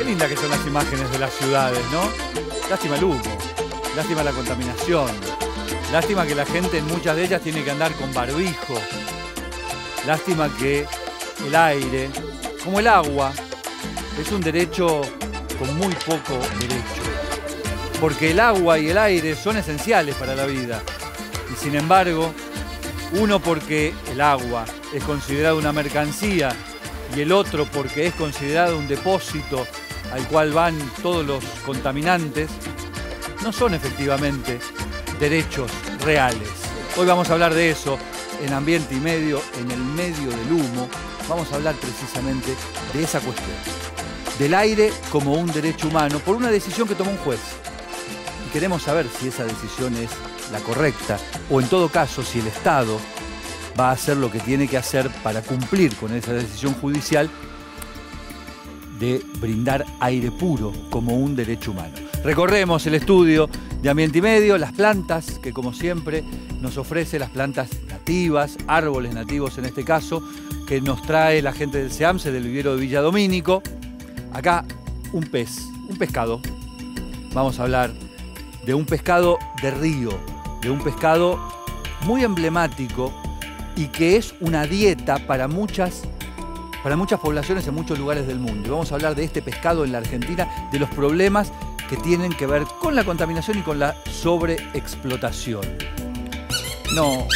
Qué lindas que son las imágenes de las ciudades, ¿no? Lástima el humo, lástima la contaminación, lástima que la gente en muchas de ellas tiene que andar con barbijo, lástima que el aire, como el agua, es un derecho con muy poco derecho. Porque el agua y el aire son esenciales para la vida. Y sin embargo, uno porque el agua es considerado una mercancía y el otro porque es considerado un depósito al cual van todos los contaminantes, no son efectivamente derechos reales. Hoy vamos a hablar de eso en Ambiente y Medio, en el medio del humo. Vamos a hablar precisamente de esa cuestión, del aire como un derecho humano por una decisión que tomó un juez. Y queremos saber si esa decisión es la correcta o en todo caso si el Estado va a hacer lo que tiene que hacer para cumplir con esa decisión judicial de brindar aire puro como un derecho humano. Recorremos el estudio de Ambiente y Medio, las plantas que como siempre nos ofrece, las plantas nativas, árboles nativos en este caso, que nos trae la gente del SEAMSE, del vivero de Villa Domínico. Acá un pescado. Vamos a hablar de un pescado de río, de un pescado muy emblemático y que es una dieta para muchas poblaciones en muchos lugares del mundo. Y vamos a hablar de este pescado en la Argentina, de los problemas que tienen que ver con la contaminación y con la sobreexplotación. No.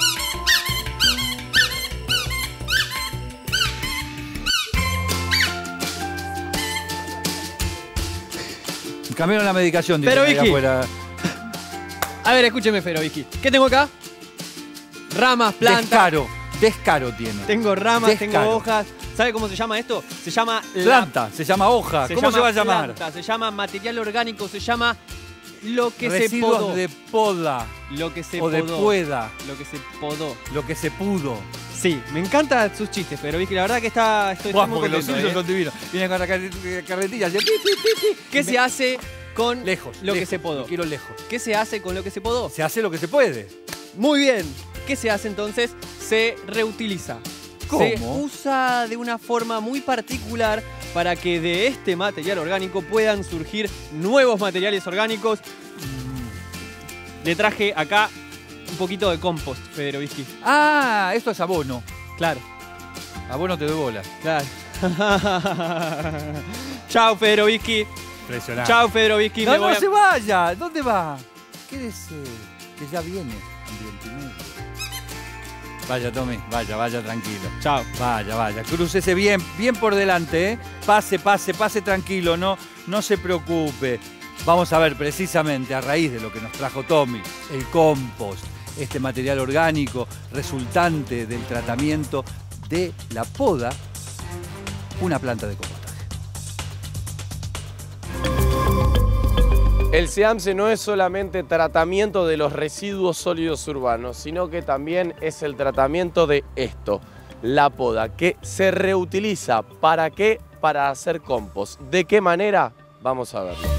Cambiaron la medicación, dice ahí afuera. A ver, escúcheme, Ferovitsky. ¿Qué tengo acá? Ramas, plantas. Descaro tiene. Tengo ramas, tengo hojas. ¿Sabe cómo se llama esto? Se llama... Planta, se llama hoja. ¿Cómo se va a llamar? Planta, se llama material orgánico, se llama lo que residuos se podó. de poda. Lo que se podó. O de pueda. Lo que se podó. Lo que se pudo. Sí, me encantan sus chistes, pero Vicky, la verdad que estoy muy contento. Los suyos son divinos. Vienen con la carretilla. ¿Qué se hace con lo que se podó? Quiero lejos. ¿Qué se hace con lo que se podó? Se hace lo que se puede. Muy bien. ¿Qué se hace entonces? Se reutiliza. ¿Cómo? Se usa de una forma muy particular para que de este material orgánico puedan surgir nuevos materiales orgánicos. Le traje acá un poquito de compost, Ferovitsky. Ah, esto es abono. Claro. Abono te doy bola. Claro. Chao, Ferovitsky. Impresionante. Chao, Ferovitsky. No se vaya. ¿Dónde va? Quédese, que ya viene Ambiente y Medio. Vaya, Tommy, vaya tranquilo. Chao. Vaya. Crúcese bien por delante, ¿eh? Pase tranquilo, no se preocupe. Vamos a ver precisamente a raíz de lo que nos trajo Tommy, el compost, este material orgánico resultante del tratamiento de la poda, una planta de compostaje. El SEAMSE no es solamente tratamiento de los residuos sólidos urbanos, sino que también es el tratamiento de esto, la poda, que se reutiliza. ¿Para qué? Para hacer compost. ¿De qué manera? Vamos a verlo.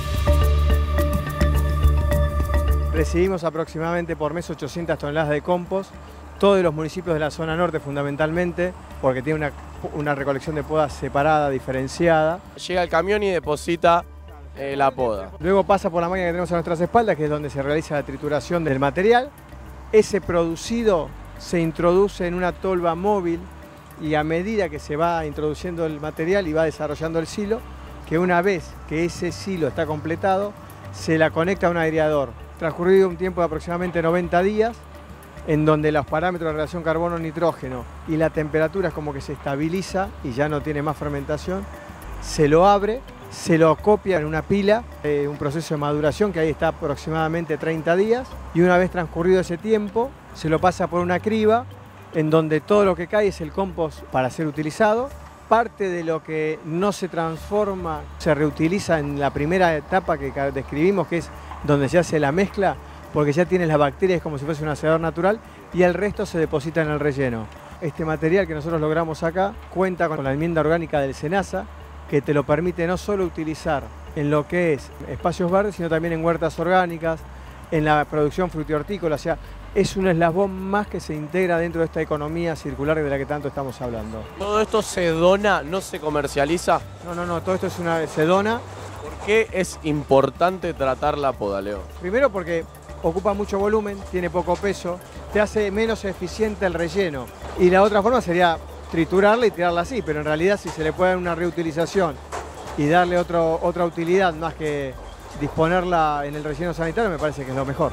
Recibimos aproximadamente por mes 800 toneladas de compost, todos los municipios de la zona norte fundamentalmente, porque tiene una recolección de poda separada, diferenciada. Llega el camión y deposita la poda. Luego pasa por la máquina que tenemos a nuestras espaldas, que es donde se realiza la trituración del material. Ese producido se introduce en una tolva móvil y a medida que se va introduciendo el material y va desarrollando el silo, que una vez que ese silo está completado, se la conecta a un aireador. Transcurrido un tiempo de aproximadamente 90 días, en donde los parámetros de relación carbono-nitrógeno y la temperatura es como que se estabiliza y ya no tiene más fermentación, se lo abre, se lo acopia en una pila, un proceso de maduración que ahí está aproximadamente 30 días, y una vez transcurrido ese tiempo, se lo pasa por una criba, en donde todo lo que cae es el compost para ser utilizado. Parte de lo que no se transforma se reutiliza en la primera etapa que describimos, que es donde se hace la mezcla, porque ya tienes las bacterias como si fuese un hacedor natural, y el resto se deposita en el relleno. Este material que nosotros logramos acá cuenta con la enmienda orgánica del SENASA, que te lo permite no solo utilizar en lo que es espacios verdes, sino también en huertas orgánicas, en la producción frutihortícola. O sea, es un eslabón más que se integra dentro de esta economía circular de la que tanto estamos hablando. ¿Todo esto se dona, no se comercializa? No, todo esto se dona. ¿Por qué es importante tratar la poda, Leo? Primero porque ocupa mucho volumen, tiene poco peso, te hace menos eficiente el relleno. Y la otra forma sería triturarla y tirarla así, pero en realidad si se le puede dar una reutilización y darle otra utilidad más que disponerla en el relleno sanitario, me parece que es lo mejor.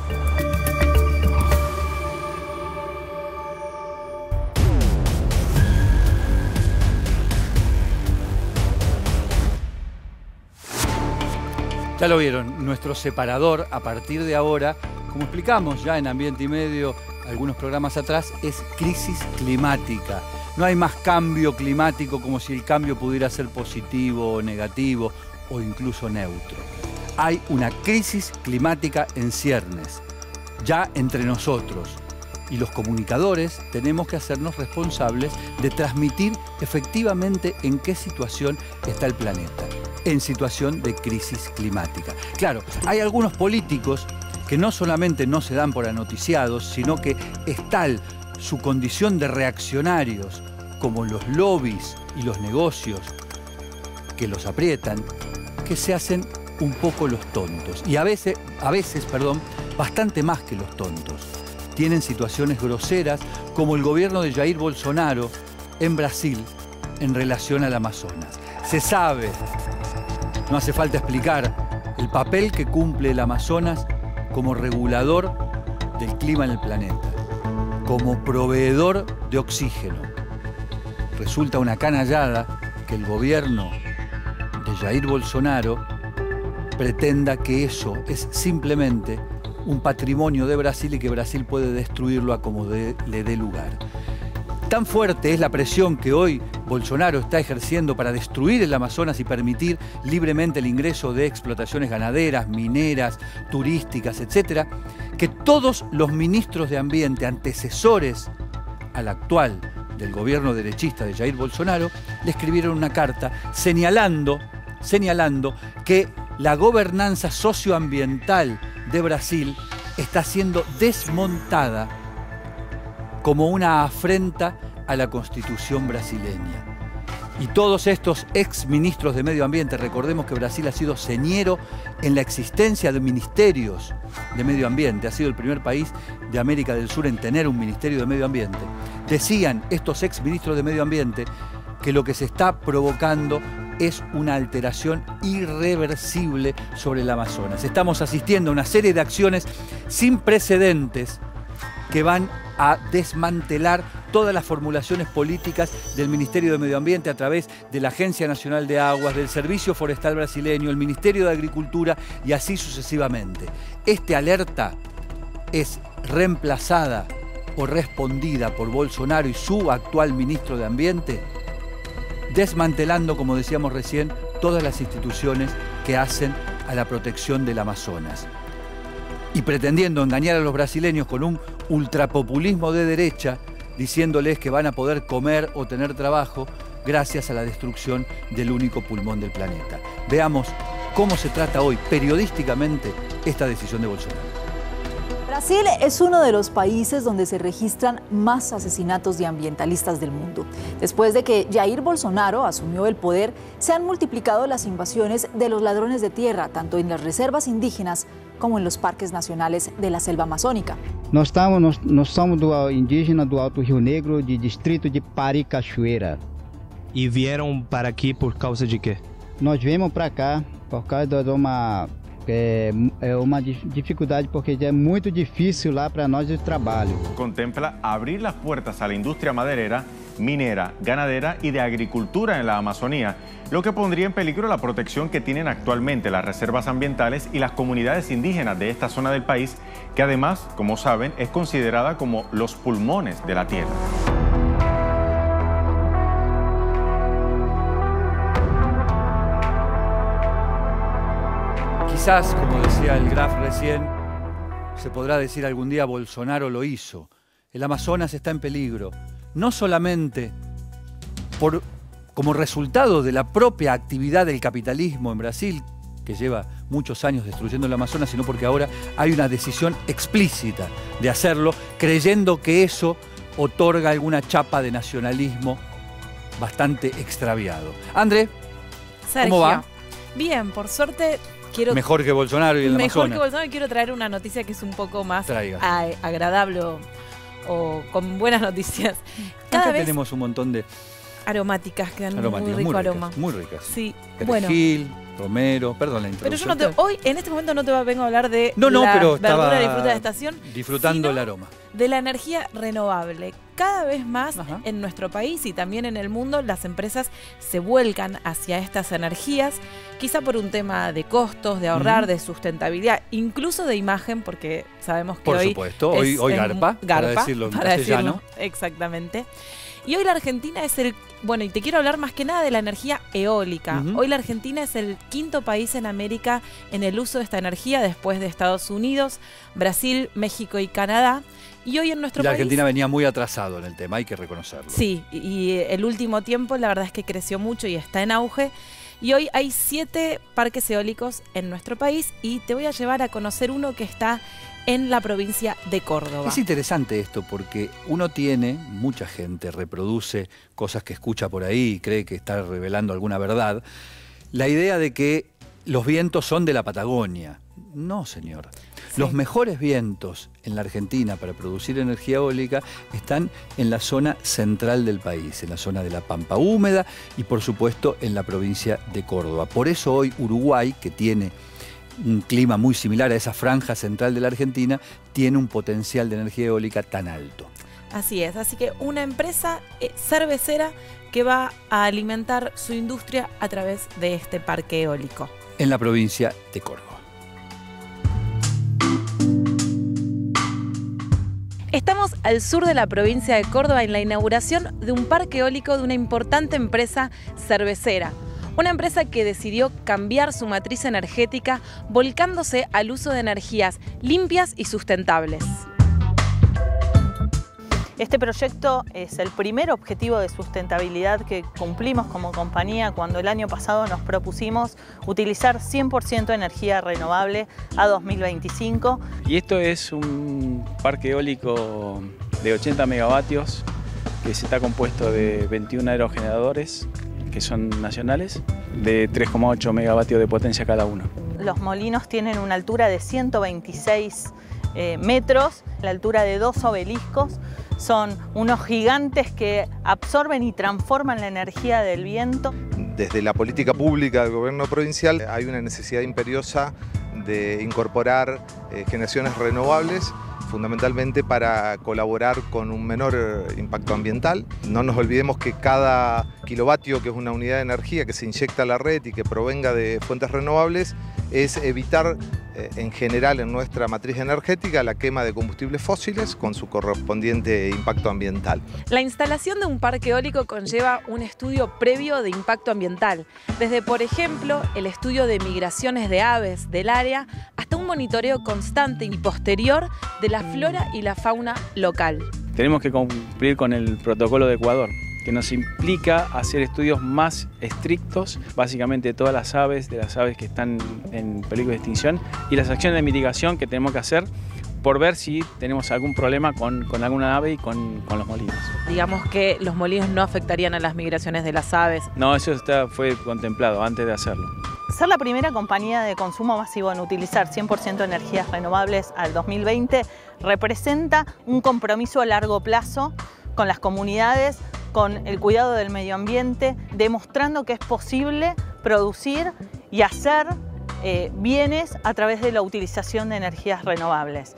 Ya lo vieron, nuestro separador a partir de ahora, como explicamos ya en Ambiente y Medio algunos programas atrás, es crisis climática. No hay más cambio climático como si el cambio pudiera ser positivo o negativo o incluso neutro. Hay una crisis climática en ciernes, ya entre nosotros. Y los comunicadores tenemos que hacernos responsables de transmitir efectivamente en qué situación está el planeta, en situación de crisis climática. Claro, hay algunos políticos que no solamente no se dan por anoticiados, sino que es tal su condición de reaccionarios como los lobbies y los negocios que los aprietan, que se hacen un poco los tontos. Y a veces, bastante más que los tontos. Tienen situaciones groseras como el gobierno de Jair Bolsonaro en Brasil en relación al Amazonas. Se sabe, no hace falta explicar, el papel que cumple el Amazonas como regulador del clima en el planeta, como proveedor de oxígeno. Resulta una canallada que el gobierno de Jair Bolsonaro pretenda que eso es simplemente un patrimonio de Brasil y que Brasil puede destruirlo a como le dé lugar. Tan fuerte es la presión que hoy Bolsonaro está ejerciendo para destruir el Amazonas y permitir libremente el ingreso de explotaciones ganaderas, mineras, turísticas, etc., que todos los ministros de Ambiente antecesores al actual del gobierno derechista de Jair Bolsonaro le escribieron una carta señalando que la gobernanza socioambiental de Brasil está siendo desmontada como una afrenta a la Constitución brasileña. Y todos estos exministros de Medio Ambiente, recordemos que Brasil ha sido señero en la existencia de ministerios de Medio Ambiente, ha sido el primer país de América del Sur en tener un Ministerio de Medio Ambiente. Decían estos exministros de Medio Ambiente que lo que se está provocando es una alteración irreversible sobre el Amazonas. Estamos asistiendo a una serie de acciones sin precedentes que van a desmantelar todas las formulaciones políticas del Ministerio de Medio Ambiente a través de la Agencia Nacional de Aguas, del Servicio Forestal Brasileño, el Ministerio de Agricultura y así sucesivamente. Esta alerta es reemplazada o respondida por Bolsonaro y su actual ministro de Ambiente, desmantelando, como decíamos recién, todas las instituciones que hacen a la protección del Amazonas. Y pretendiendo engañar a los brasileños con un ultrapopulismo de derecha, diciéndoles que van a poder comer o tener trabajo gracias a la destrucción del único pulmón del planeta. Veamos cómo se trata hoy periodísticamente esta decisión de Bolsonaro. Brasil es uno de los países donde se registran más asesinatos de ambientalistas del mundo. Después de que Jair Bolsonaro asumió el poder, se han multiplicado las invasiones de los ladrones de tierra, tanto en las reservas indígenas como en los parques nacionales de la selva amazónica. Nós somos indígena do Alto Rio Negro, de distrito de Paricachoeira. E vieram para aqui por causa de quê? Nós viemos para cá por causa de uma dificuldade, porque é muito difícil lá para nós o trabalho. Contempla abrir las puertas a la industria maderera, minera, ganadera y de agricultura en la Amazonía, lo que pondría en peligro la protección que tienen actualmente las reservas ambientales y las comunidades indígenas de esta zona del país, que además, como saben, es considerada como los pulmones de la tierra. Quizás, como decía el Graf recién, se podrá decir algún día Bolsonaro lo hizo. El Amazonas está en peligro, no solamente como resultado de la propia actividad del capitalismo en Brasil, que lleva muchos años destruyendo el Amazonas, sino porque ahora hay una decisión explícita de hacerlo, creyendo que eso otorga alguna chapa de nacionalismo bastante extraviado. André, Sergio, ¿cómo va? Bien, por suerte quiero... Mejor que Bolsonaro y el Mejor Amazonas. que Bolsonaro, y quiero traer una noticia que es un poco más Traiga. agradable o con buenas noticias. Acá Cada vez tenemos un montón de aromáticas que dan aromáticas muy rico aroma. muy ricas. Sí, bueno. Perejil, romero, perdón la Pero introducción. yo no te, hoy, en este momento no te vengo a hablar de No, la pero verdura estaba y fruta de estación, disfrutando sino el aroma. de la energía renovable. Cada vez más Ajá. en nuestro país y también en el mundo las empresas se vuelcan hacia estas energías, quizá por un tema de costos, de ahorrar, de sustentabilidad, incluso de imagen, porque sabemos que Por hoy supuesto, es hoy garpa, para decirlo en castellano. Exactamente. Y hoy la Argentina es bueno, y te quiero hablar más que nada de la energía eólica. Ujú. Hoy la Argentina es el 5º país en América en el uso de esta energía, después de Estados Unidos, Brasil, México y Canadá. Y hoy en nuestro La país... Argentina venía muy atrasado en el tema, hay que reconocerlo. Sí, y el último tiempo la verdad es que creció mucho y está en auge. Y hoy hay 7 parques eólicos en nuestro país y te voy a llevar a conocer uno que está en la provincia de Córdoba. Es interesante esto porque uno tiene, mucha gente reproduce cosas que escucha por ahí y cree que está revelando alguna verdad, la idea de que los vientos son de la Patagonia. No, señor. Sí. Los mejores vientos en la Argentina para producir energía eólica están en la zona central del país, en la zona de la Pampa Húmeda y por supuesto en la provincia de Córdoba. Por eso hoy Uruguay, que tiene un clima muy similar a esa franja central de la Argentina, tiene un potencial de energía eólica tan alto. Así es, así que una empresa cervecera que va a alimentar su industria a través de este parque eólico. En la provincia de Córdoba. Estamos al sur de la provincia de Córdoba en la inauguración de un parque eólico de una importante empresa cervecera. Una empresa que decidió cambiar su matriz energética volcándose al uso de energías limpias y sustentables. Este proyecto es el primer objetivo de sustentabilidad que cumplimos como compañía cuando el año pasado nos propusimos utilizar 100% energía renovable a 2025. Y esto es un parque eólico de 80 megavatios que se está compuesto de 21 aerogeneradores que son nacionales, de 3,8 megavatios de potencia cada uno. Los molinos tienen una altura de 126 metros, la altura de 2 obeliscos. Son unos gigantes que absorben y transforman la energía del viento. Desde la política pública del gobierno provincial hay una necesidad imperiosa de incorporar generaciones renovables, fundamentalmente para colaborar con un menor impacto ambiental. No nos olvidemos que cada kilovatio, que es una unidad de energía que se inyecta a la red y que provenga de fuentes renovables, es evitar en general en nuestra matriz energética la quema de combustibles fósiles con su correspondiente impacto ambiental. La instalación de un parque eólico conlleva un estudio previo de impacto ambiental, desde por ejemplo el estudio de migraciones de aves del área hasta un monitoreo constante y posterior de la flora y la fauna local. Tenemos que cumplir con el protocolo de Ecuador, que nos implica hacer estudios más estrictos, básicamente todas las aves, de las aves que están en peligro de extinción, y las acciones de mitigación que tenemos que hacer por ver si tenemos algún problema con alguna ave y con los molinos. Digamos que los molinos no afectarían a las migraciones de las aves. No, eso fue contemplado antes de hacerlo. Ser la primera compañía de consumo masivo en utilizar 100% energías renovables al 2020 representa un compromiso a largo plazo con las comunidades, con el cuidado del medio ambiente, demostrando que es posible producir y hacer bienes a través de la utilización de energías renovables.